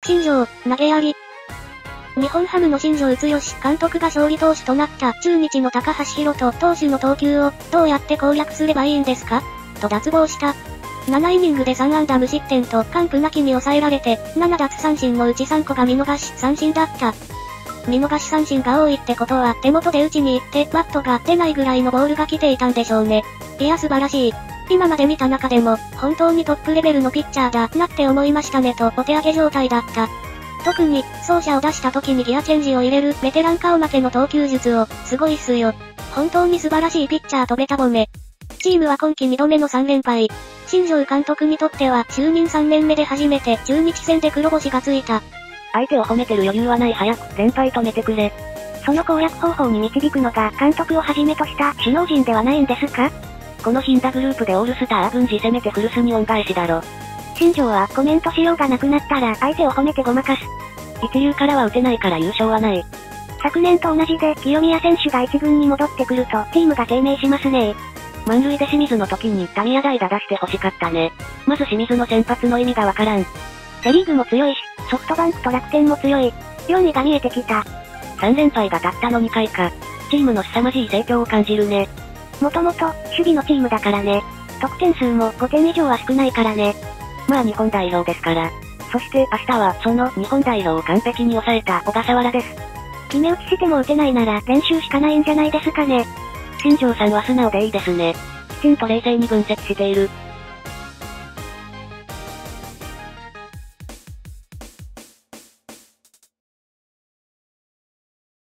新庄、投げやり。日本ハムの新庄剛志監督が勝利投手となった中日の高橋宏斗投手の投球をどうやって攻略すればいいんですかと脱帽した。7イニングで3安打無失点と完封なきに抑えられて、7奪三振のうち3個が見逃し三振だった。見逃し三振が多いってことは手元で打ちに行ってバットが出ないぐらいのボールが来ていたんでしょうね。いや素晴らしい。今まで見た中でも本当にトップレベルのピッチャーだなって思いましたねとお手上げ状態だった。特に走者を出した時にギアチェンジを入れるベテラン顔負けの投球術をすごいっすよ。本当に素晴らしいピッチャーとベタ褒め。チームは今季2度目の3連敗。新庄監督にとっては就任3年目で初めて中日戦で黒星がついた。 相手を褒めてる余裕はない。早く連敗止めてくれ。 その攻略方法に導くのが監督をはじめとした首脳陣ではないんですか？ この死んだグループでオールスター軍事攻めてフルスに恩返しだろ。 新庄はコメントしようがなくなったら相手を褒めてごまかす。 一流からは打てないから優勝はない。 昨年と同じで清宮選手が一軍に戻ってくるとチームが低迷しますね。 満塁で清水の時にタミヤ代打出して欲しかったね。まず清水の先発の意味がわからん。 セリーグも強いし、ソフトバンクと楽天も強い。4位が見えてきた。 3連敗がたったの2回か。チームの凄まじい成長を感じるね。 もともと、守備のチームだからね。得点数も5点以上は少ないからね。 まあ日本代表ですから。そして明日はその日本代表を完璧に抑えた小笠原です。 決め打ちしても打てないなら練習しかないんじゃないですかね。 新庄さんは素直でいいですね。きちんと冷静に分析している。